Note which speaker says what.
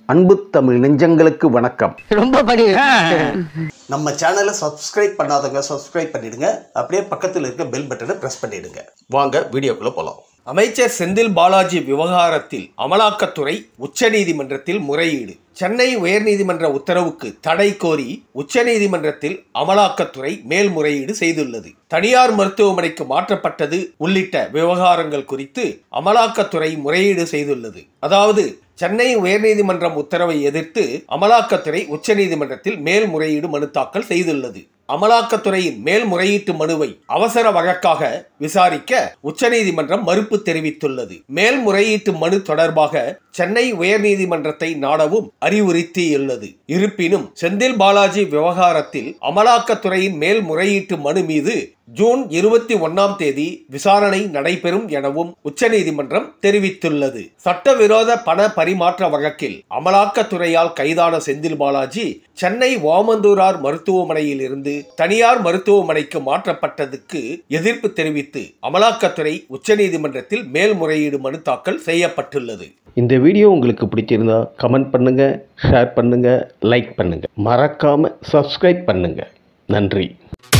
Speaker 1: அன்பு தமிழ் நெஞ்சங்களுக்கு வணக்கம்.
Speaker 2: ரொம்ப படி
Speaker 3: நம்ம சேனலை சப்ஸ்கிரைப் பண்ணாதவங்க சப்ஸ்கிரைப் பண்ணிடுங்க. அப்படியே பக்கத்தில் இருக்க பெல் பட்டனை பிரஸ் பண்ணிடுங்க. வாங்க வீடியோக்குள்ள போலாம். அமைச்சர் செந்தில் பாலாஜி விவகாரத்தில் அமலாக்கத்துறை உச்சநீதிமன்றத்தில் முறையீடு. சென்னை உயர்நீதிமன்ற உத்தரவுக்கு தடை கோரி உச்சநீதிமன்றத்தில் அமலாக்கத்துறை மேல்முறையீடு செய்துள்ளது. தனியார் மருத்துவமனைக்கு மாற்றப்பட்டது உள்ளிட்ட விவகாரங்கள் குறித்து அமலாக்கத்துறை முறையீடு செய்துள்ளது. அதாவது சென்னை உயர்நீதிமன்றம் உத்தரவை எதிர்த்து அமலாக்கத்துறை உச்சநீதிமன்றத்தில் மேல்முறையீடு மனு தாக்கல் செய்துள்ளது. அமலாக்கத்துறையின் மேல்முறையீட்டு மனுவை அவசர வழக்காக விசாரிக்க உச்சநீதிமன்றம் மறுப்பு தெரிவித்துள்ளது. மேல்முறையீட்டு மனு தொடர்பாக சென்னை உயர்நீதிமன்றத்தை நாடவும் அறிவுறுத்தியுள்ளது. இருப்பினும் செந்தில் பாலாஜி விவகாரத்தில் அமலாக்கத்துறையின் மேல்முறையீட்டு மனு மீது ஜூன் 21 விசாரணை நடைபெறும் எனவும் உச்சநீதிமன்றம் தெரிவித்துள்ளது. சட்டவிரோத பண பரிமாற்ற வழக்கில் அமலாக்கத்துறையால் கைதான செந்தில் பாலாஜி சென்னை ஓமந்தூரார் மருத்துவமனையில் இருந்து தனியார் மருத்துவமனைக்கு மாற்றப்பட்டதுக்கு எதிர்ப்பு தெரிவித்து அமலாக்கத்துறை உச்சநீதிமன்றத்தில் மேல்முறையீடு மனு தாக்கல் செய்யப்பட்டுள்ளது.
Speaker 1: இந்த வீடியோ உங்களுக்கு பிடிச்சிருந்தா கமெண்ட் பண்ணுங்க, ஷேர் பண்ணுங்க, லைக் பண்ணுங்க, மறக்காம சப்ஸ்கிரைப் பண்ணுங்க. நன்றி.